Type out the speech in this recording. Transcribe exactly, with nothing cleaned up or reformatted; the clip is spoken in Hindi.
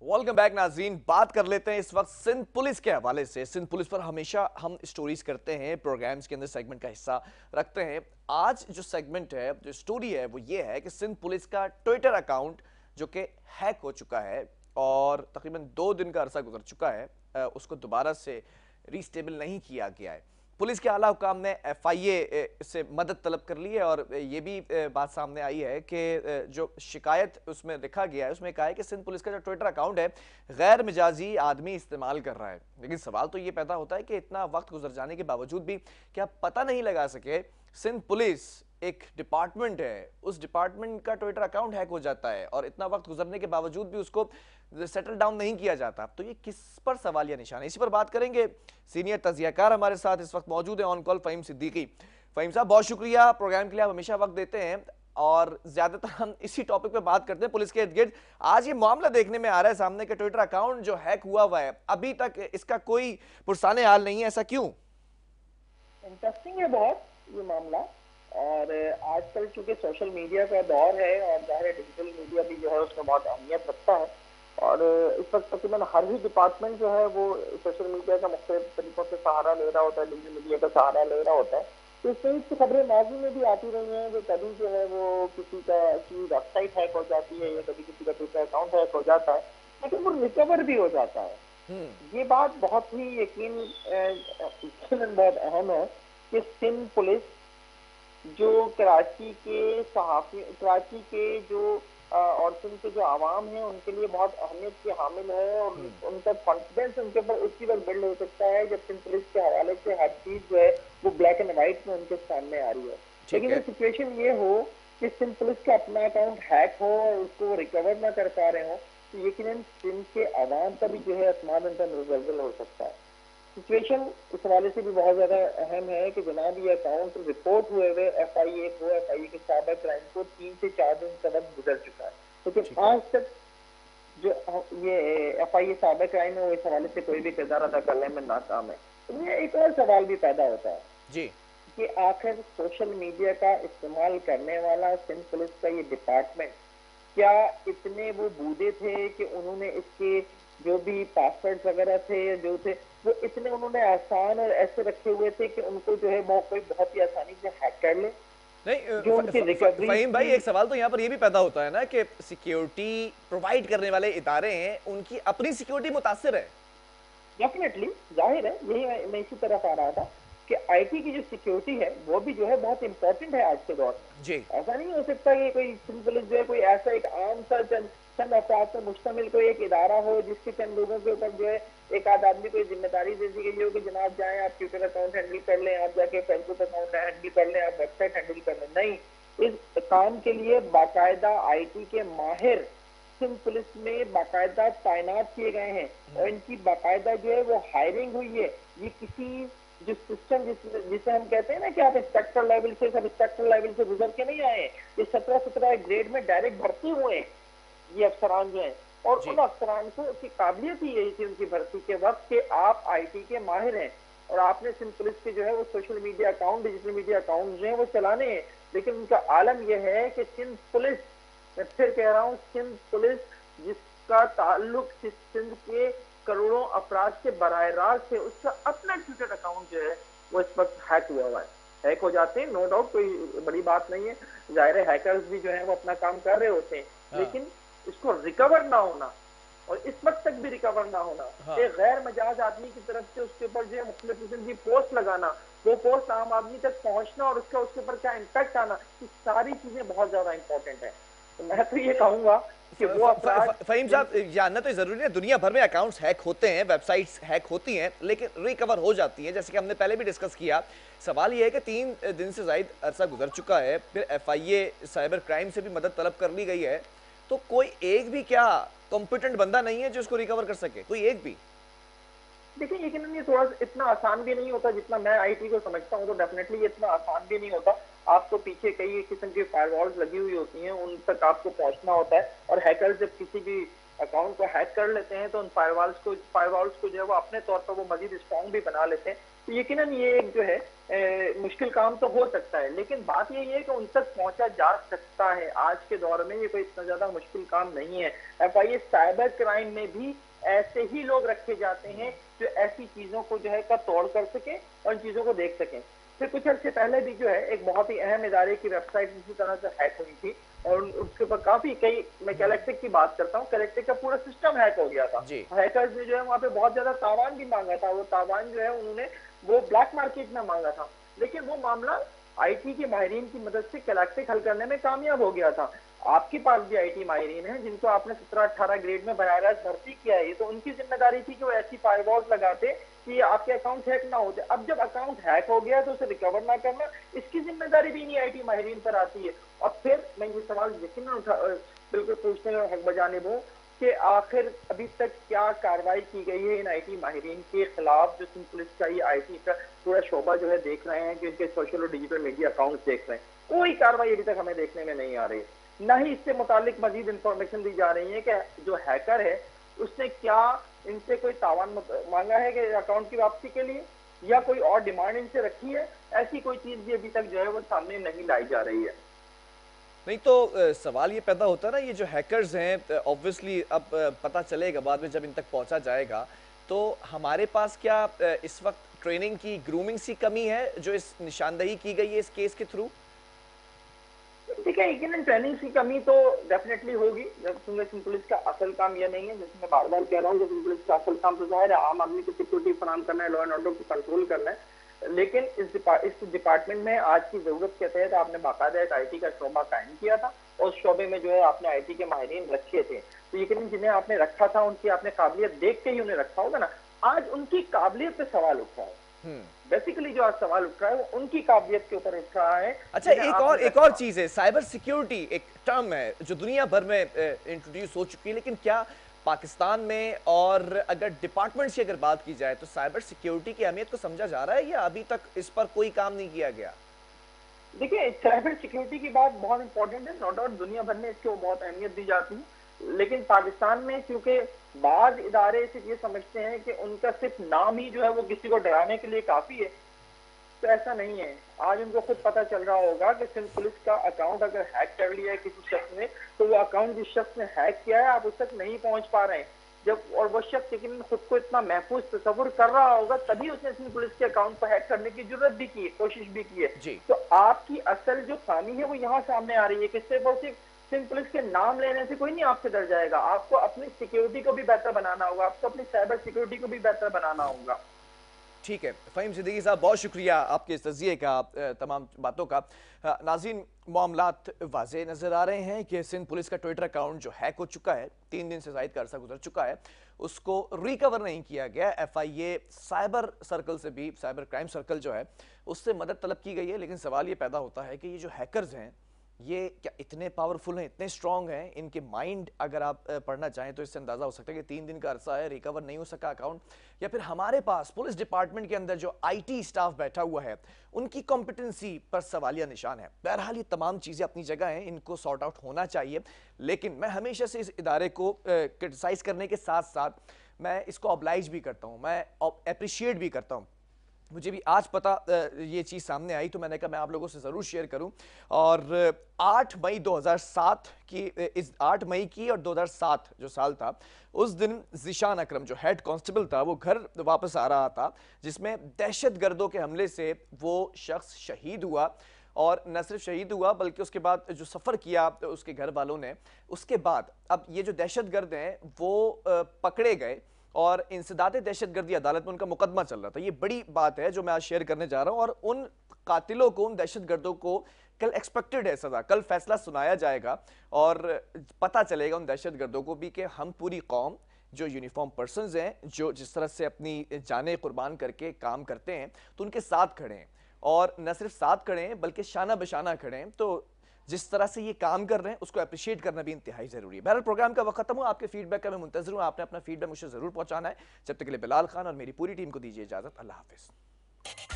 वेलकम बैक नाज़रीन। बात कर लेते हैं इस वक्त सिंध पुलिस के हवाले से। सिंध पुलिस पर हमेशा हम स्टोरीज करते हैं, प्रोग्राम्स के अंदर सेगमेंट का हिस्सा रखते हैं। आज जो सेगमेंट है, जो स्टोरी है, वो ये है कि सिंध पुलिस का ट्विटर अकाउंट जो कि हैक हो चुका है और तकरीबन दो दिन का अरसा गुजर चुका है, उसको दोबारा से रीस्टेबल नहीं किया गया है। पुलिस के आला हुकाम ने एफ आई ए से मदद तलब कर ली है और ये भी बात सामने आई है कि जो शिकायत उसमें लिखा गया है उसमें कहा है कि सिंध पुलिस का जो ट्विटर अकाउंट है गैर मिजाजी आदमी इस्तेमाल कर रहा है। लेकिन सवाल तो ये पैदा होता है कि इतना वक्त गुजर जाने के बावजूद भी क्या पता नहीं लगा सके सिंध पुलिस एक डिपार्टमेंट है, उस डिपार्टमेंट का ट्विटर अकाउंट हैक हो जाता है और इतना वक्त गुजरने के बावजूद भी उसको सेटल डाउन नहीं किया जाता। तो ये किस पर सवाल या निशान है, इसी पर बात करेंगे। सीनियर तजियाकार हमारे साथ इस वक्त मौजूद है ऑन कॉल, फ़हीम सिद्दीकी। फ़हीम साहब, बहुत शुक्रिया, प्रोग्राम के लिए आप हमेशा वक्त देते हैं और ज्यादातर हम इसी टॉपिक पे बात करते हैं पुलिस के इर्द गिर्द। आज ये मामला देखने में आ रहा है सामने के ट्विटर अकाउंट जो हैक हुआ हुआ है, अभी तक इसका कोई पुरसाने हाल नहीं है, ऐसा क्यों? इंटरेस्टिंग है बहुत ये मामला। और आजकल चूंकि सोशल मीडिया का दौर है और जाहिर डिजिटल मीडिया भी जो है उसमें बहुत अहमियत रखता है और इस वक्त तकरीबन हर ही डिपार्टमेंट जो है वो सोशल मीडिया का मुख्तलिफ तरीकों से सहारा ले रहा होता है, डिजिटल मीडिया का सहारा ले रहा होता है। तो इसमें इसकी खबरें माजी में भी आती रही हैं कि कभी जो है वो किसी का की वेबसाइट हैक हो जाती है या कभी किसी का ट्विटर अकाउंट हैक हो जाता है, लेकिन वो रिकवर भी हो जाता है। ये बात बहुत ही यकीन यकीनन बहुत अहम है कि सिंध पुलिस जो कराची के सहाफी कराची के जो और सिंध के जो आवाम है उनके लिए बहुत अहमियत की हामिल है और उनका कॉन्फिडेंस उनके ऊपर उसी वक्त बिल्ड हो सकता है जब सिंध पुलिस के हवाले से हर चीज जो है वो ब्लैक एंड व्हाइट में उनके सामने आ रही है। लेकिन वो सिचुएशन ये हो कि सिंध पुलिस का अपना अकाउंट हैक हो और उसको वो रिकवर ना कर पा रहे हो तो यकीनन सिंध के आवाम का भी जो है आसमान उनका मुजलजल हो सकता है। सिचुएशन इस हवाले से भी बहुत ज्यादा अहम है कि जनाब ये अकाउंट रिपोर्ट हुए हुए एफ आई ए को एफ आई ए के साबिक क्राइम को तीन से चार दिन का वक्त गुजर चुका है, लेकिन आज तक जो ये एफ आई ए साबिक क्राइम है वो इस हवाले से कोई भी किरदार अदा करने में नाकाम है। तो ये एक और सवाल भी पैदा होता है जी कि आखिर सोशल मीडिया का इस्तेमाल करने वाला सिंध पुलिस का ये डिपार्टमेंट क्या इतने वो बूढ़े थे कि उन्होंने इसके जो भी पासवर्ड वगैरह थे जो थे वो इतने उन्होंने आसान और ऐसे रखे हुए थे कि उनको जो है वो कोई बहुत ही आसानी से हैक कर ले। नहीं फ़हीम भाई, एक सवाल तो यहाँ पर ये भी पैदा होता है ना कि सिक्योरिटी प्रोवाइड करने वाले इदारे हैं, उनकी अपनी सिक्योरिटी मुतासिर है। डेफिनेटली जाहिर है, यही मैं इसी तरफ आ रहा था कि आईटी की जो सिक्योरिटी है वो भी जो है बहुत इंपॉर्टेंट है आज के दौर में। जी ऐसा नहीं हो सकता कि कोई सिंध पुलिस जो है कोई ऐसा एक आम सा चंद चंद अफराद पर मुश्तमिल कोई एक इदारा हो जिसके चंद लोगों के ऊपर जो है एक आध आदमी को जिम्मेदारी दे दी गई हो कि जनाब जाएं आप ट्विटर अकाउंट हैंडल कर लें, आप जाके फेसबुक अकाउंट हैंडल कर लें, आप वेबसाइट हैंडल कर लें। नहीं, इस काम के लिए बाकायदा आईटी के माहिर सिंध पुलिस में बाकायदा तैनात किए गए हैं और इनकी बाकायदा जो है वो हायरिंग हुई है। ये किसी जो सिस्टम जिस, जिसे हम कहते हैं ना कि आप इंस्पेक्टर लेवल से सब इंस्पेक्टर लेवल से गुजर के नहीं आए, ये सत्रह सत्रह ग्रेड में डायरेक्ट भर्ती हुए हैं ये अफसरान जो हैं और उन अफसरान को उसकी काबिलियत ही यही थी उनकी भर्ती के वक्त कि आप आईटी के माहिर हैं और आपने सिंध पुलिस के जो है वो social media account digital media account जो है वो चलाने हैं। लेकिन उनका आलम यह है कि सिंध पुलिस, मैं फिर कह रहा हूँ, सिंध पुलिस जिसका ताल्लुक सिंध के करोड़ों अफराद से बराह रास्त है, उसका अपना ट्विटर अकाउंट जो है वो इस वक्त हैक हुआ हुआ है। हैक हो जाते हैं, नो डाउट, कोई बड़ी बात नहीं है, जाहिर है हैकर्स भी जो है वो अपना काम कर रहे होते हैं, लेकिन इसको रिकवर ना होना और इस वक्त तक भी रिकवर ना होना, हाँ। एक गैर मजाज आदमी की तरफ से उसके ऊपर जो है मुख्तलिफ किस्म की पोस्ट लगाना, वो पोस्ट आम आदमी तक पहुंचना और उसका उसके ऊपर क्या इम्पैक्ट आना, ये सारी चीजें बहुत ज्यादा इंपॉर्टेंट है। तो मैं तो ये कहूंगा कि वो फ़हीम साहब, जानना तो जरूरी है, दुनिया भर में अकाउंट्स हैक होते हैं, वेबसाइट्स हैक होती हैं, लेकिन रिकवर हो जाती हैं, जैसे कि हमने पहले भी डिस्कस किया। सवाल ये है कि तीन दिन से ज्यादा अरसा गुजर चुका है, फिर F I A cyber crime से भी मदद तलब कर ली गई है, तो कोई एक भी क्या कॉम्पिटेंट बंदा नहीं है जो इसको रिकवर कर सके? कोई एक भी? देखिए, लेकिन ये थोड़ा इतना आसान भी नहीं होता जितना मैं आईटी को समझता हूँ, तो डेफिनेटली ये इतना आसान भी नहीं होता। आपको पीछे कई किस्म की फायरवॉल्स लगी हुई होती हैं, उन तक आपको पहुंचना होता है और हैकर्स जब किसी भी अकाउंट को हैक कर लेते हैं तो उन फायरवॉल्स को फायरवॉल्स को जो है वो अपने तौर पर वो मजीद स्ट्रॉन्ग भी बना लेते हैं। तो यकीनन ये एक जो है ए, मुश्किल काम तो हो सकता है, लेकिन बात यही है कि उन तक पहुंचा जा सकता है। आज के दौर में ये कोई इतना ज्यादा मुश्किल काम नहीं है। F I A cyber crime में भी ऐसे ही लोग रखे जाते हैं जो ऐसी चीजों को जो है का तोड़ कर सके और इन चीजों को देख सकें। फिर कुछ अर्से पहले भी जो है एक बहुत ही अहम इदारे की वेबसाइट इसी तरह से हैक हुई थी और उसके ऊपर काफी कई, मैं कैलेक्ट्रिक की बात करता हूँ, कैलेक्ट्रिक का पूरा सिस्टम हैक हो गया था। हैकर्स ने जो है वहाँ पे बहुत ज्यादा तावान भी मांगा था, वो तावान जो है उन्होंने वो ब्लैक मार्केट में मांगा था, लेकिन वो मामला आईटी के माहिरीन की मदद से कैलेक्ट्रिक हल करने में कामयाब हो गया था। आपके पास भी आईटी माहिरीन हैं जिनको आपने सत्रह अठारह ग्रेड में बराह रास्त भर्ती किया है, तो उनकी जिम्मेदारी थी कि वो ऐसी फायरवॉल्स लगाते कि आपके अकाउंट हैक ना होते। अब जब अकाउंट हैक हो गया तो उसे रिकवर ना करना, इसकी जिम्मेदारी भी नहीं आईटी माहिरीन पर आती है। और फिर मैं ये सवाल यकीन उठा बिल्कुल पूछने में हक बजानिब हूँ कि आखिर अभी तक क्या कार्रवाई की गई है इन आईटी माहिरीन के खिलाफ, जो सिंध पुलिस का ये आईटी का पूरा शोबा जो है देख रहे हैं कि इनके सोशल और डिजिटल मीडिया अकाउंट्स देख रहे हैं। कोई कार्रवाई अभी तक हमें देखने में नहीं आ रही, न ही इससे मुतालिक मजीद इंफॉर्मेशन दी जा रही है कि जो हैकर है उसने क्या इनसे कोई तावान मांगा है कि अकाउंट की वापसी के लिए, या कोई और डिमांड इनसे रखी है। ऐसी कोई चीज भी अभी तक जो है वो सामने नहीं लाई जा रही है। नहीं तो आ, सवाल ये पैदा होता है ना, ये जो हैकर्स हैं ऑब्वियसली अब आ, पता चलेगा बाद में जब इन तक पहुंचा जाएगा, तो हमारे पास क्या आ, इस वक्त ट्रेनिंग की, ग्रूमिंग सी कमी है जो इस निशानदही की गई है इस केस के थ्रू? देखिए यकीनन ट्रेनिंग की कमी तो डेफिनेटली होगी, क्योंकि सिंध पुलिस का असल काम यह नहीं है, जैसे मैं बार बार कह रहा हूँ कि सिंध पुलिस का असल काम तो जाहिर है आम आदमी को सिक्योरिटी फराहम करना है, लॉ एंड ऑर्डर को कंट्रोल करना है। लेकिन इस डिपार्ट इस डिपार्टमेंट में आज की जरूरत के तहत आपने बाकायदा एक आईटी का शोबा कायम किया था और उस शोबे में जो है आपने आईटी के माहिरीन रखे थे, तो यकीनन जिन्हें आपने रखा था उनकी आपने काबिलियत देख के ही उन्हें रखा होगा ना। आज उनकी काबिलियत पे सवाल उठ रहा है, बेसिकली जो आज सवाल उठ रहा है वो उनकी काबिलियत के ऊपर उठ रहा है। अच्छा, एक और एक और चीज है, साइबर सिक्योरिटी एक टर्म है जो दुनिया भर में इंट्रोड्यूस हो चुकी है, लेकिन क्या पाकिस्तान में और अगर डिपार्टमेंट्स की अगर बात की जाए तो साइबर सिक्योरिटी की अहमियत को समझा जा रहा है या अभी तक इस पर कोई काम नहीं किया गया? देखिए साइबर सिक्योरिटी की बात बहुत इंपॉर्टेंट है, नो डाउट दुनिया भर में इसको बहुत अहमियत दी जाती है, लेकिन पाकिस्तान में क्योंकि बाज इदारे सिर्फ ये समझते हैं कि उनका सिर्फ नाम ही जो है वो किसी को डराने के लिए काफी है, तो ऐसा नहीं है। आज उनको खुद पता चल रहा होगा कि सिंध पुलिस का अकाउंट अगर हैक कर लिया है किसी शख्स ने, तो वो अकाउंट जिस शख्स ने हैक किया है आप उस तक नहीं पहुंच पा रहे हैं। जब और वो शख्स लेकिन खुद को इतना महफूज तस्वुर कर रहा होगा तभी उसने सिंध पुलिस के अकाउंट को हैक करने की जरूरत भी की है, कोशिश भी की है। तो आपकी असल जो खामी है वो यहाँ सामने आ रही है कि सिर्फ और सिर्फ सिंध पुलिस के नाम लेने से कोई नहीं आपसे डर जाएगा। आपको अपनी सिक्योरिटी को भी बेहतर बनाना होगा, आपको अपनी साइबर सिक्योरिटी को भी बेहतर बनाना होगा। ठीक है फ़हीम सिद्दीकी साहब, बहुत शुक्रिया आपके इस तज़किये का, तमाम बातों का। नाज़रीन, मामलात वाज़ेह नज़र आ रहे हैं कि सिंध पुलिस का ट्विटर अकाउंट जो हैक हो चुका है, तीन दिन से ज़ायद का अरसा गुजर चुका है, उसको रिकवर नहीं किया गया। F I A cyber circle से भी, साइबर क्राइम सर्कल जो है उससे मदद तलब की गई है, लेकिन सवाल ये पैदा होता है कि ये जो हैकर्स हैं ये क्या इतने पावरफुल हैं, इतने स्ट्रॉन्ग हैं? इनके माइंड अगर आप पढ़ना चाहें तो इससे अंदाज़ा हो सकता है कि तीन दिन का अरसा है, रिकवर नहीं हो सका अकाउंट, या फिर हमारे पास पुलिस डिपार्टमेंट के अंदर जो आईटी स्टाफ बैठा हुआ है उनकी कॉम्पिटेंसी पर सवालिया निशान है। बहरहाल ये तमाम चीज़ें अपनी जगह हैं, इनको सॉर्ट आउट होना चाहिए, लेकिन मैं हमेशा से इस इदारे को क्रिटिसाइज़ करने के साथ साथ मैं इसको ऑब्लाइज भी करता हूँ, मैं अप्रिशिएट भी करता हूँ। मुझे भी आज पता ये चीज़ सामने आई तो मैंने कहा मैं आप लोगों से ज़रूर शेयर करूं। और आठ मई दो हज़ार सात की, इस आठ मई की और दो हज़ार सात जो साल था, उस दिन ज़ीशान अकरम जो हेड कांस्टेबल था वो घर वापस आ रहा था, जिसमें दहशतगर्दों के हमले से वो शख्स शहीद हुआ। और न सिर्फ शहीद हुआ बल्कि उसके बाद जो सफ़र किया उसके घर वालों ने, उसके बाद अब ये जो दहशतगर्द हैं वो पकड़े गए और इंसदाद दहशतगर्दी अदालत में उनका मुकदमा चल रहा था। ये बड़ी बात है जो मैं आज शेयर करने जा रहा हूं। और उन कातिलों को, उन दहशतगर्दों को कल एक्सपेक्टेड है सज़ा, कल फैसला सुनाया जाएगा और पता चलेगा उन दहशतगर्दों को भी कि हम पूरी कौम जो यूनिफॉर्म पर्सनस हैं, जो जिस तरह से अपनी जानें कुर्बान करके काम करते हैं, तो उनके साथ खड़े हैं। और न सिर्फ साथ खड़े हैं बल्कि शाना बशाना खड़े हैं। तो जिस तरह से ये काम कर रहे हैं उसको अप्रिशिएट करना भी इंतहाई जरूरी है। बहरहाल प्रोग्राम का वक्त खत्म हुआ, आपके फीडबैक का मैं मुंतज़िर हूं, आपने अपना फीडबैक मुझे जरूर पहुंचाना है। जब तक के लिए बिलाल खान और मेरी पूरी टीम को दीजिए इजाजत, अल्लाह हाफिज़।